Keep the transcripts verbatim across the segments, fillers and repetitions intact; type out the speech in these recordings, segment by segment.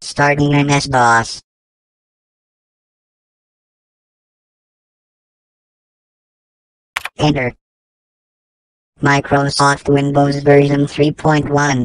Starting M S-DOS. Enter. Microsoft Windows version three point one.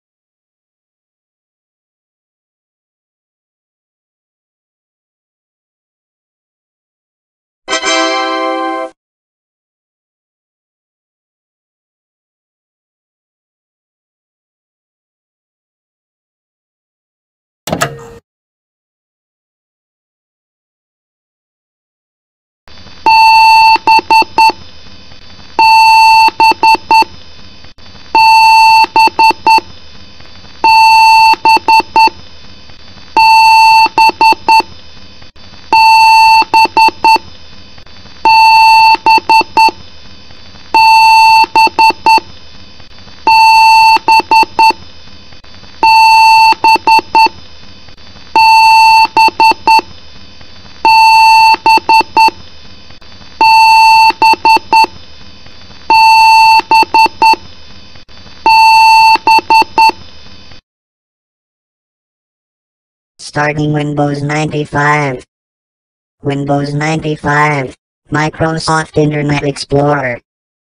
Starting Windows ninety-five. Windows ninety-five. Microsoft Internet Explorer.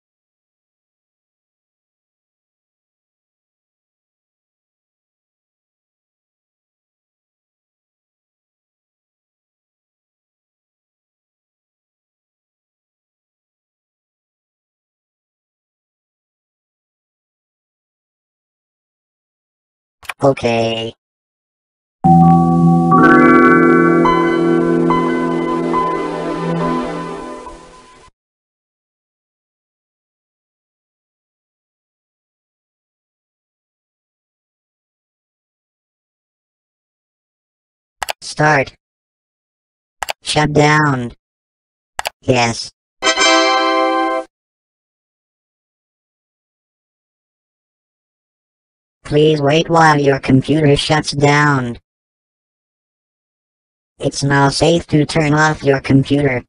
Okay. Start. Shut down. Yes. Please wait while your computer shuts down. It's now safe to turn off your computer.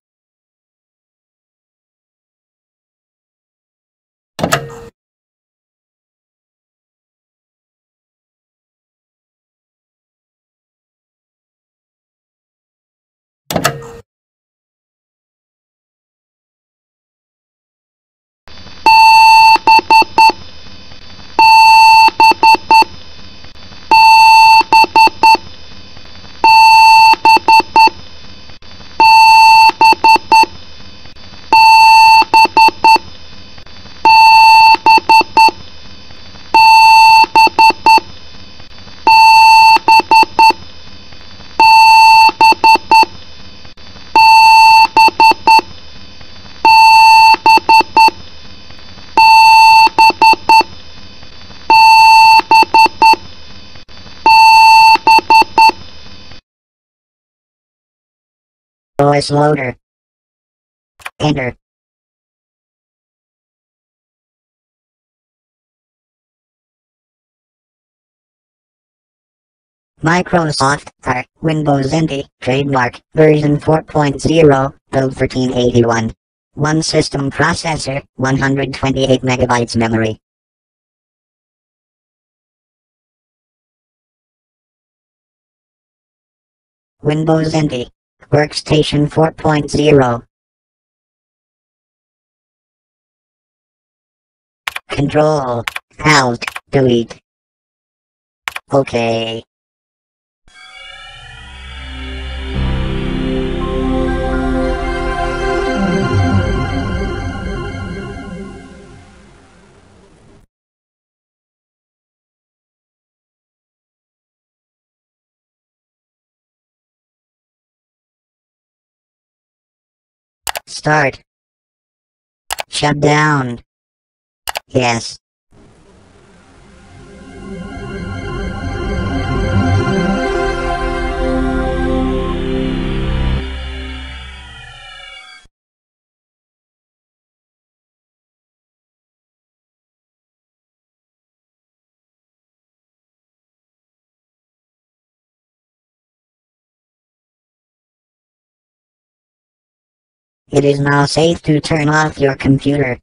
O S Loader. Enter. Microsoft R Windows N T Trademark version four point zero, build fourteen eighty-one. One system processor, one hundred twenty-eight megabytes memory. Windows N T Workstation four point zero. Control Alt Delete. Okay. Start. Shut down. Yes. It is now safe to turn off your computer.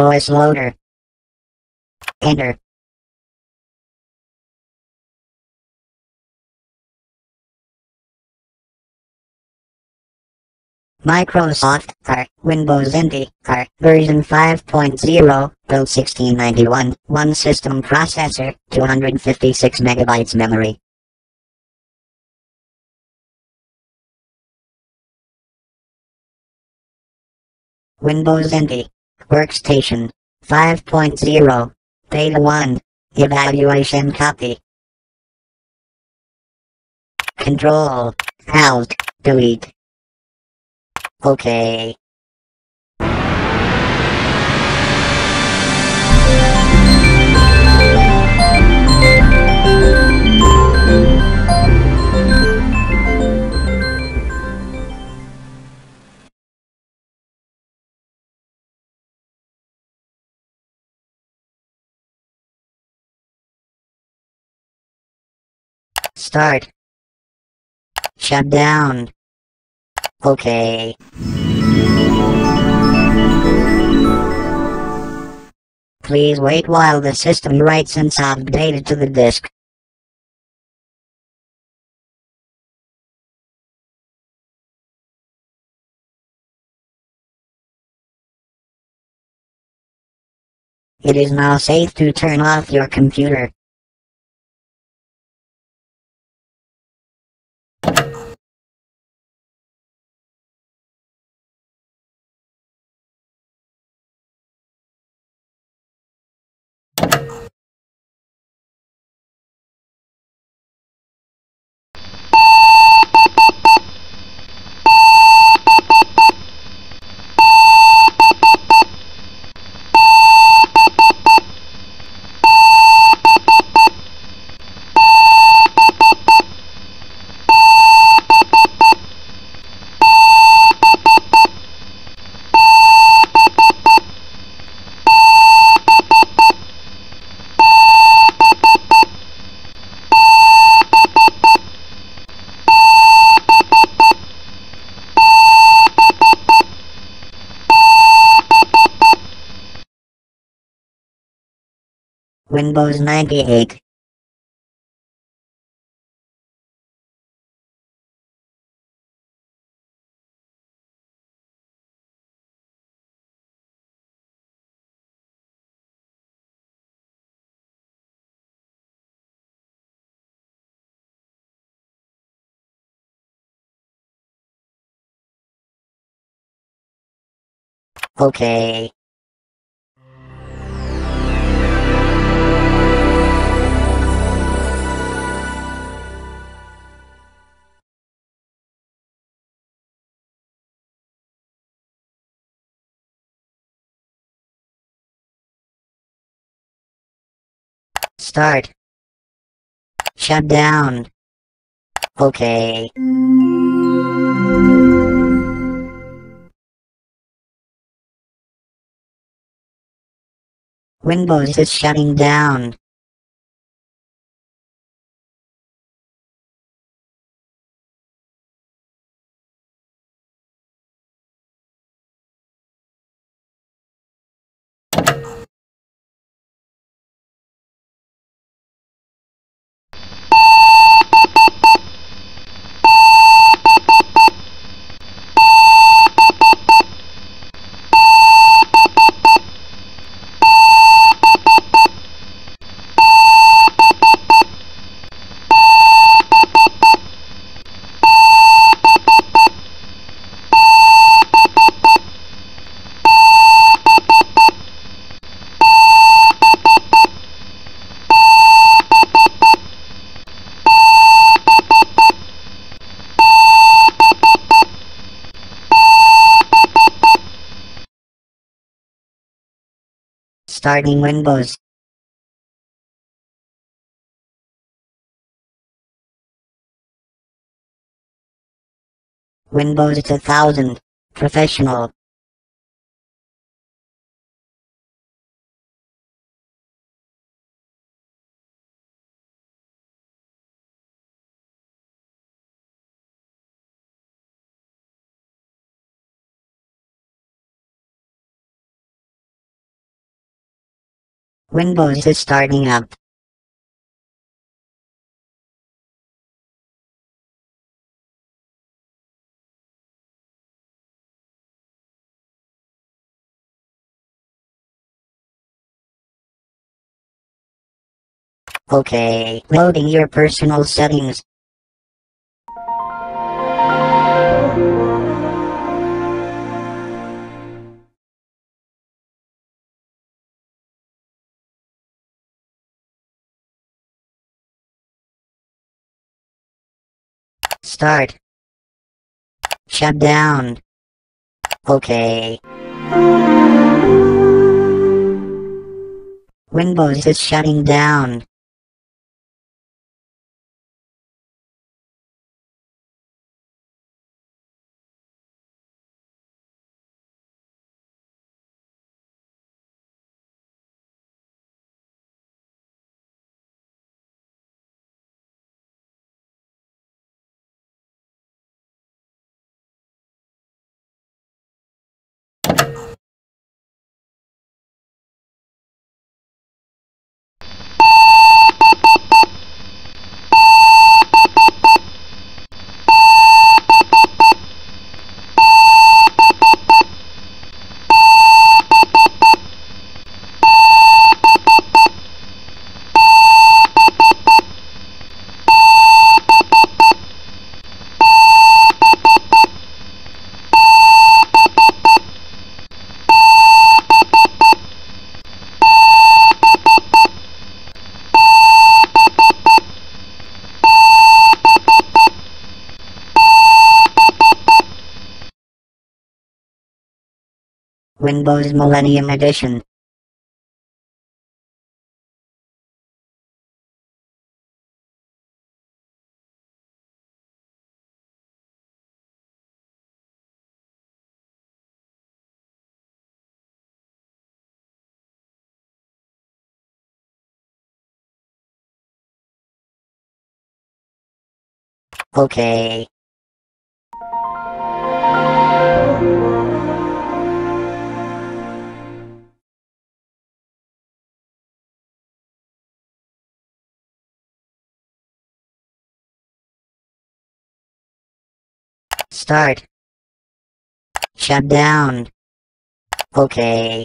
O S loader. Enter. Microsoft R Windows N T R version five point zero, build sixteen ninety-one, one system processor, two hundred fifty-six megabytes memory. Windows N T Workstation five point zero, Beta one, Evaluation copy. Control, Alt, Delete. OK. Start. Shut down. OK. Please wait while the system writes and saves data to the disk. It is now safe to turn off your computer. Windows ninety-eight. OK. Start. Shut down. OK. Windows is shutting down. Starting Windows. Windows two thousand. Professional. Windows is starting up. Okay, loading your personal settings. Start. Shut down. Okay. Windows is shutting down. Windows Millennium Edition. Okay. Start. Shut down. Okay.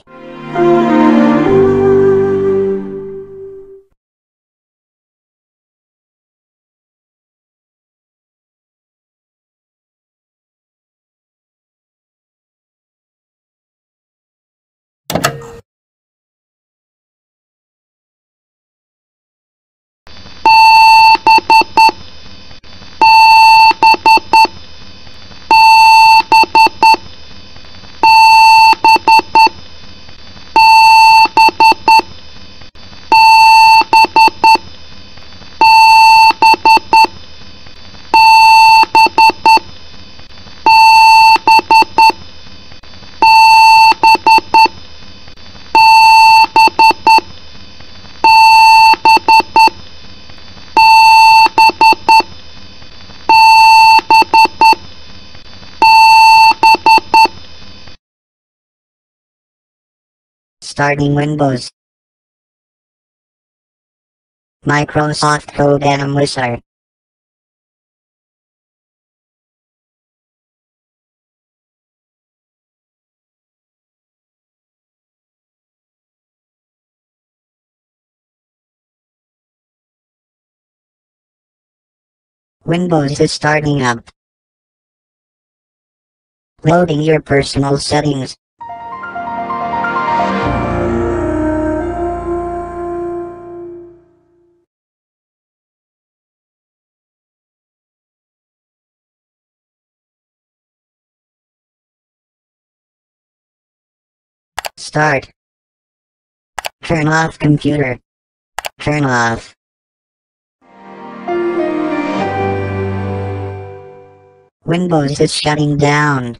Starting Windows. Microsoft Code Analyzer. Windows is starting up. Loading your personal settings. Start. Turn off computer. Turn off. Windows is shutting down.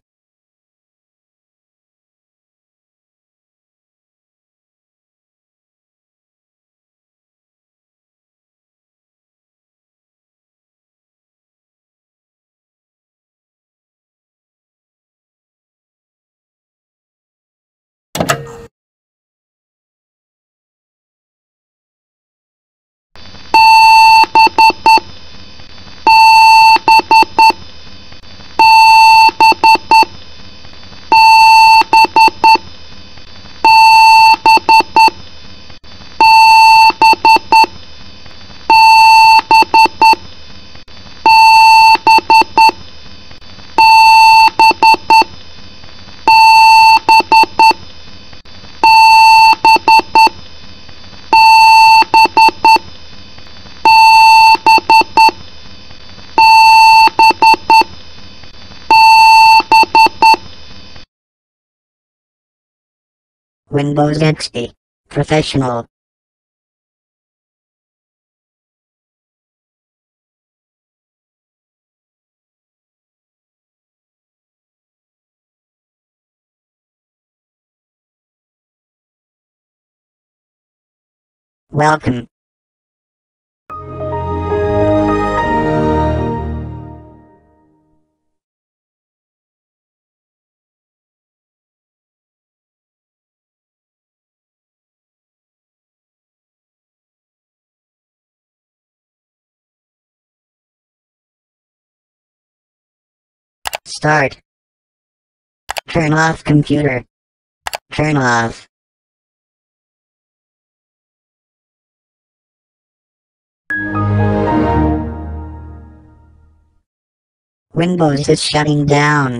Windows X P. Professional. Welcome. Start. Turn off computer. Turn off. Windows is shutting down.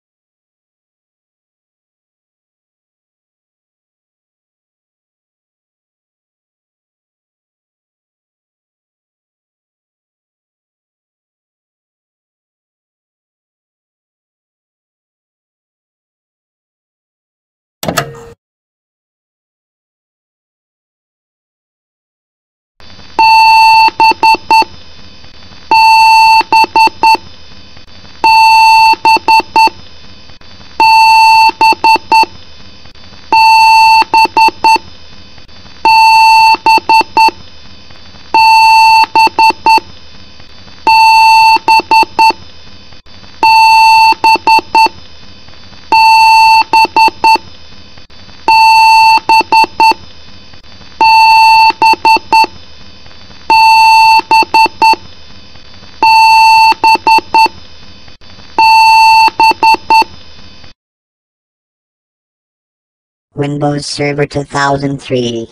Windows Server two thousand three.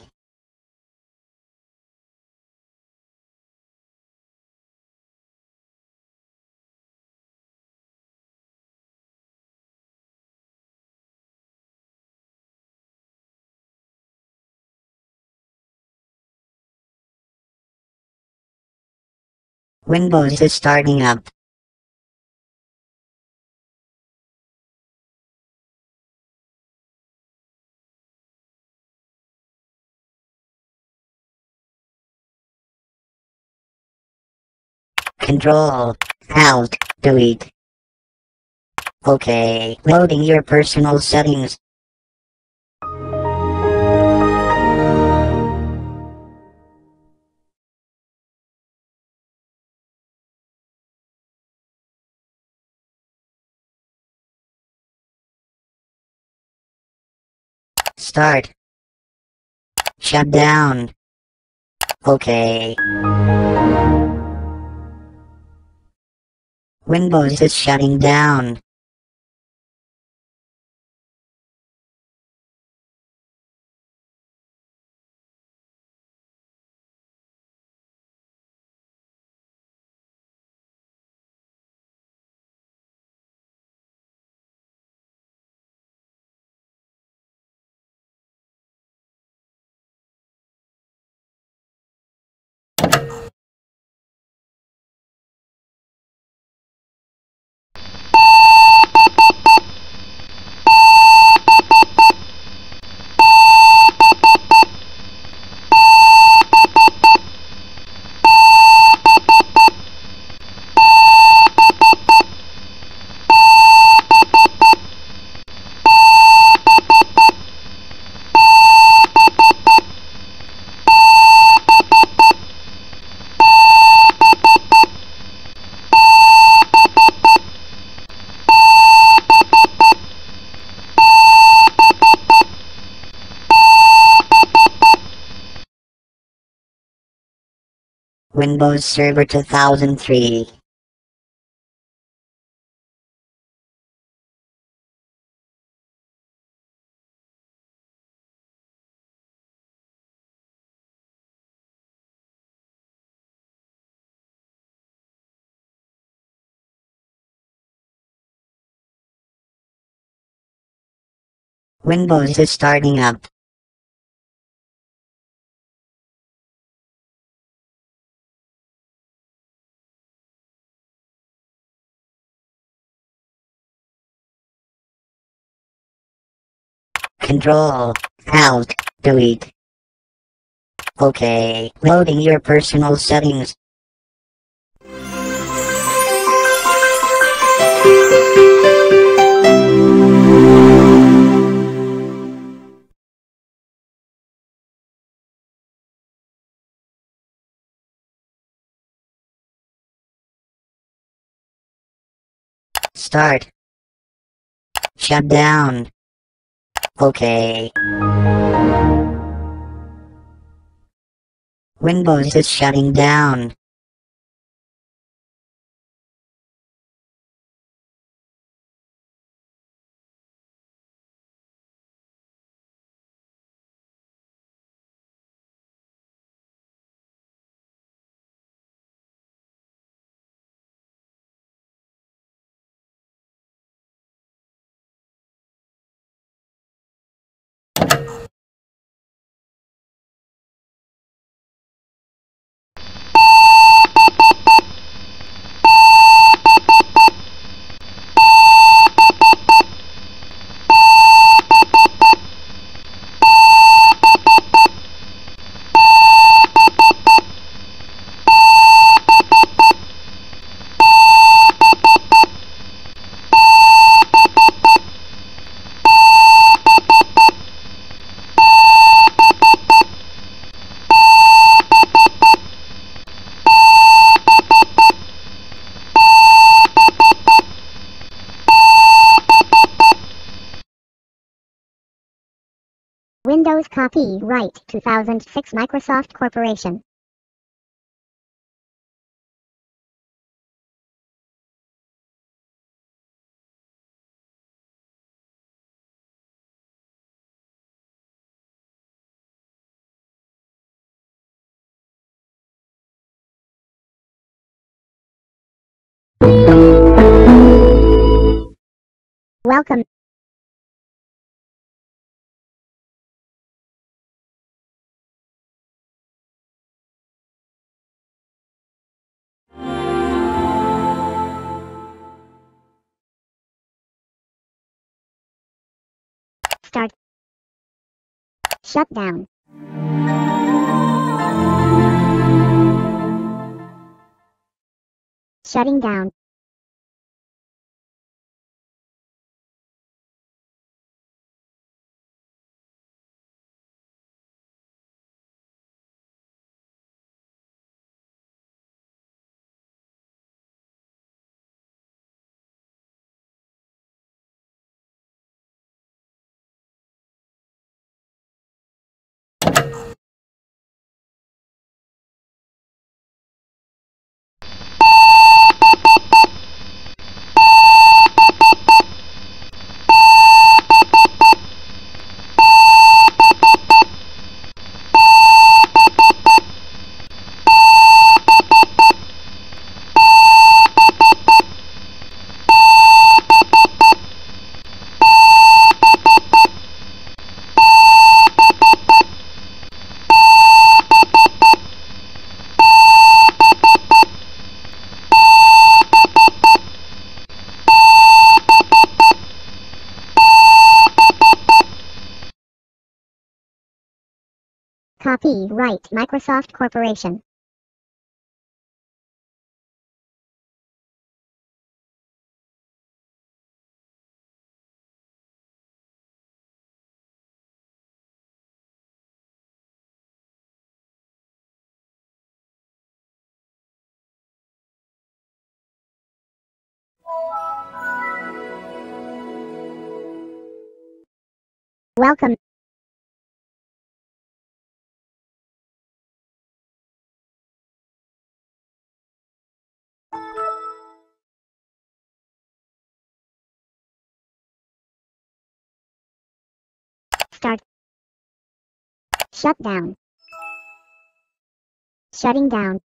Windows is starting up. Control, Alt, Delete. Okay, loading your personal settings. Start. Shut down. Okay. Windows is shutting down. Windows Server two thousand three. Windows is starting up. Control, Alt. Delete. Okay, loading your personal settings. Start. Shut down. Okay. Windows is shutting down. Windows Copyright two thousand six Microsoft Corporation. Welcome. Start. Shut down. Shutting down. Copyright Microsoft Corporation. Welcome. Start. Shut down. Shutting down.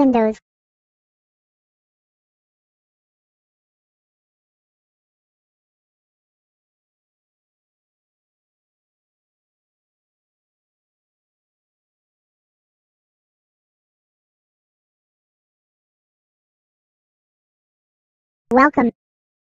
Windows. Welcome.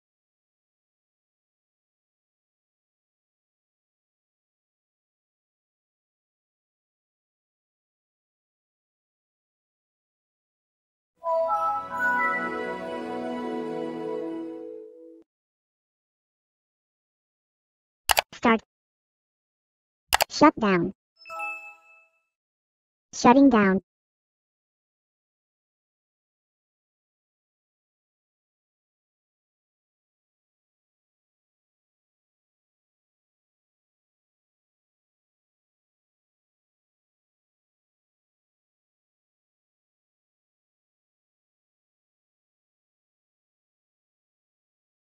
Start. Shut down. Shutting down.